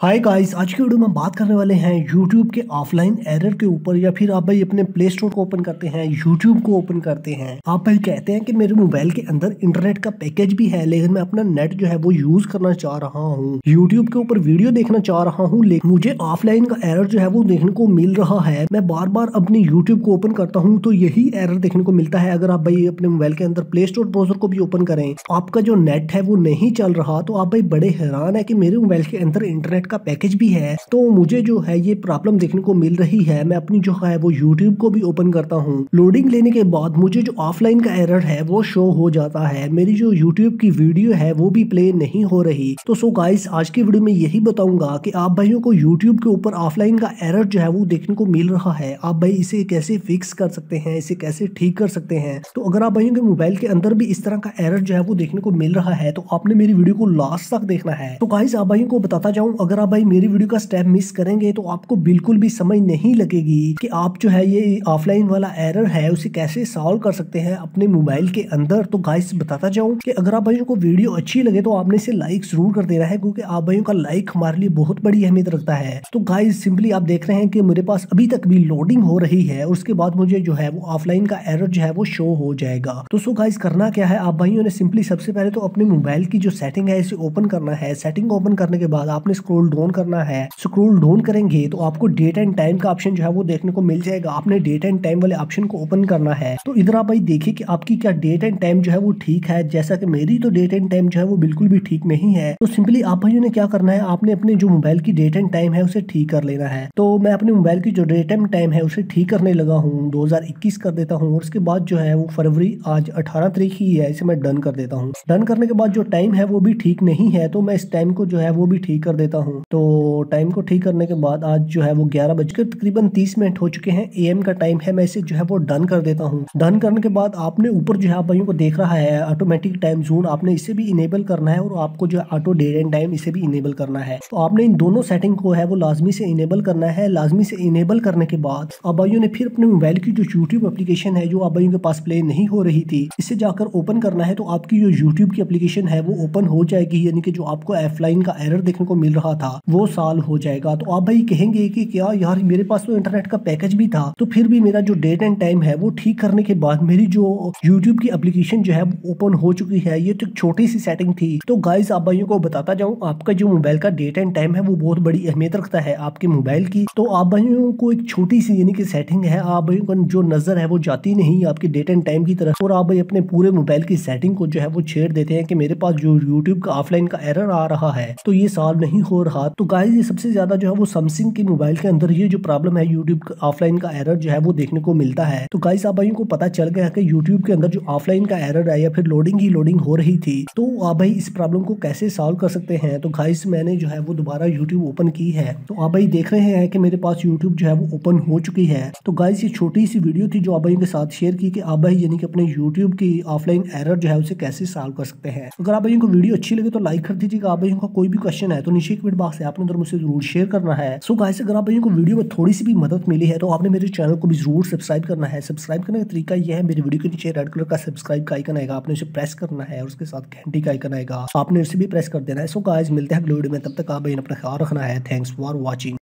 Hi guys, आज की video में बात करने वाले हैं YouTube के ऑफलाइन एरर के ऊपर। या फिर आप भाई अपने प्ले स्टोर को ओपन करते हैं, YouTube को ओपन करते हैं, आप भाई कहते हैं कि मेरे मोबाइल के अंदर इंटरनेट का पैकेज भी है लेकिन मैं अपना नेट जो है वो यूज करना चाह रहा हूँ, YouTube के ऊपर वीडियो देखना चाह रहा हूँ, लेकिन मुझे ऑफलाइन का एरर जो है वो देखने को मिल रहा है। मैं बार बार अपनी YouTube को ओपन करता हूँ तो यही एरर देखने को मिलता है। अगर आप भाई अपने मोबाइल के अंदर प्ले स्टोर ब्राउजर को भी ओपन करें, आपका जो नेट है वो नहीं चल रहा, तो आप भाई बड़े हैरान है कि मेरे मोबाइल के अंदर इंटरनेट का पैकेज भी है। तो मुझे जो है ये प्रॉब्लम देखने को मिल रही है। मैं अपनी जो है वो YouTube को भी ओपन करता हूँ, लोडिंग लेने के बाद मुझे जो ऑफलाइन का एरर है वो शो हो जाता है। मेरी जो YouTube की वीडियो है वो भी प्ले नहीं हो रही। तो सो गाइस, आज की वीडियो में यही बताऊंगा कि आप भाइयों को YouTube के ऊपर ऑफलाइन का एरर जो है वो देखने को मिल रहा है, आप भाई इसे कैसे फिक्स कर सकते हैं, इसे कैसे ठीक कर सकते हैं। तो अगर आप भाइयों के मोबाइल के अंदर भी इस तरह का एरर जो है वो देखने को मिल रहा है तो आपने मेरी वीडियो को लास्ट तक देखना है। तो गाइस, आप भाइयों को बताता जाऊं, अगर आप भाई मेरी वीडियो का स्टेप मिस करेंगे तो आपको बिल्कुल भी समझ नहीं लगेगी कि आप जो है ये ऑफलाइन वाला एरर है उसे कैसे सॉल्व कर सकते हैं अपने मोबाइल के अंदर। तो गाइस, बताता जाऊं कि अगर आप भाइयों को वीडियो अच्छी लगे तो आपने इसे लाइक जरूर कर देना है, क्योंकि आप भाइयों का लाइक हमारे लिए बहुत बड़ी अहमियत रखता है। तो गाइस, सिंपली आप देख रहे हैं कि मेरे पास अभी तक भी लोडिंग हो रही है, उसके बाद मुझे जो है वो ऑफलाइन का एरर जो है वो शो हो जाएगा। तो सो गाइस, करना क्या है, आप भाइयों ने सिंपली सबसे पहले तो अपने मोबाइल की जो सेटिंग है इसे ओपन करना है। सेटिंग ओपन करने के बाद आपने स्क्रॉल डाउन करना है। स्क्रॉल डाउन करेंगे तो आपको डेट एंड टाइम का ऑप्शन जो है वो देखने को मिल जाएगा। आपने डेट एंड टाइम वाले ऑप्शन को ओपन करना है। तो इधर आप भाई देखिए कि आपकी क्या डेट एंड टाइम जो है वो ठीक है। जैसा कि मेरी तो डेट एंड टाइम जो है वो बिल्कुल भी ठीक नहीं है। तो सिंपली आप भाइयों ने क्या करना है, आपने अपने जो मोबाइल की डेट एंड टाइम है उसे ठीक कर लेना है। तो मैं अपने मोबाइल की जो डेट एंड टाइम है उसे ठीक करने लगा हूँ, 2021 कर देता हूँ। और उसके बाद जो है वो फरवरी आज 18 तारीख ही है, इसे मैं डन कर देता हूँ। डन करने के बाद जो टाइम है वो भी ठीक नहीं है, तो मैं इस टाइम को जो है वो भी ठीक कर देता हूँ। तो टाइम को ठीक करने के बाद आज जो है वो 11 बजकर तकरीबन 30 मिनट हो चुके हैं, AM का टाइम है। मैं इसे जो है वो डन कर देता हूँ। डन करने के बाद आपने ऊपर जो है आप भाइयों को देख रहा है ऑटोमेटिक टाइम जोन, आपने इसे भी इनेबल करना है और आपको जो है ऑटो डेट एंड टाइम इसे भी इनेबल करना है। तो आपने इन दोनों सेटिंग को है वो लाजमी से इनेबल करना है। लाजमी से इनेबल करने के बाद आप भाइयों ने फिर अपने मोबाइल की जो यूट्यूब एप्लीकेशन है जो आप भाइयों के पास प्ले नहीं हो रही थी, इसे जाकर ओपन करना है। तो आपकी जो यूट्यूब की एप्लीकेशन है वो ओपन हो जाएगी, यानी कि जो आपको ऑफलाइन का एरर देखने को मिल रहा था वो सॉल्व हो जाएगा। तो आप भाई कहेंगे कि क्या यार, मेरे पास तो इंटरनेट का पैकेज भी था, तो फिर भी मेरा जो डेट एंड टाइम है वो ठीक करने के बाद मेरी जो यूट्यूब की एप्लीकेशन जो है वो ओपन हो चुकी है। ये तो एक छोटी सी सेटिंग थी। तो गाइस, आप भाइयों को बताता जाऊं, आपका जो मोबाइल का डेट एंड टाइम है वो बहुत बड़ी अहमियत रखता है आपके मोबाइल की। तो आप भाइयों को एक छोटी सी यानी कि सेटिंग है, आप भाइयों को जो नजर है वो जाती नहीं आपके डेट एंड टाइम की तरफ, और आप भाई अपने पूरे मोबाइल की सेटिंग को जो है वो छेड़ देते हैं कि मेरे पास जो यूट्यूब का ऑफलाइन का एरर आ रहा है तो ये सॉल्व नहीं हो रहा। तो गाइस, ये सबसे ज्यादा जो है वो सैमसंग के मोबाइल के अंदर ये जो प्रॉब्लम है यूट्यूब ऑफलाइन का एरर जो है वो देखने को मिलता है। तो गाइस, आप भाइयों को पता चल गया कि यूट्यूब के अंदर जो ऑफलाइन का एरर है या फिर लोडिंग ही लोडिंग हो रही थी, तो आप भाई इस प्रॉब्लम को कैसे सॉल्व कर सकते हैं। तो गाइस, मैंने जो है वो दोबारा यूट्यूब ओपन की है। तो आप भाई देख रहे हैं कि मेरे पास यूट्यूब जो है वो ओपन हो चुकी है। तो गाइस, ये छोटी सी वीडियो थी जो आप भाइयों के साथ शेयर की कि आप भाई यानी कि अपने यूट्यूब की ऑफलाइन एरर जो है उसे कैसे सॉल्व कर सकते हैं। अगर आप भाइयों को वीडियो अच्छी लगे तो लाइक कर दीजिएगा। आप भाइयों का कोई भी क्वेश्चन है तो नीचे कमेंट बॉक्स है, आपने उधर मुझसे जरूर शेयर करना है। सो गाइस, अगर आप भाइयों को वीडियो में थोड़ी सी भी मदद मिली है तो आपने मेरे चैनल को भी जरूर सब्सक्राइब करना है। सब्सक्राइब करने का तरीका यह है, मेरी वीडियो के नीचे रेड कलर का सब्सक्राइब का आइकन आएगा, आपने उसे प्रेस करना है और उसके साथ घंटी का आइकन आएगा, आपने उसे भी प्रेस कर देना है। सो गाइस, मिलते हैं अगले वीडियो में, तब तक आप भाई अपना ख्याल रखना है। Thanks for watching.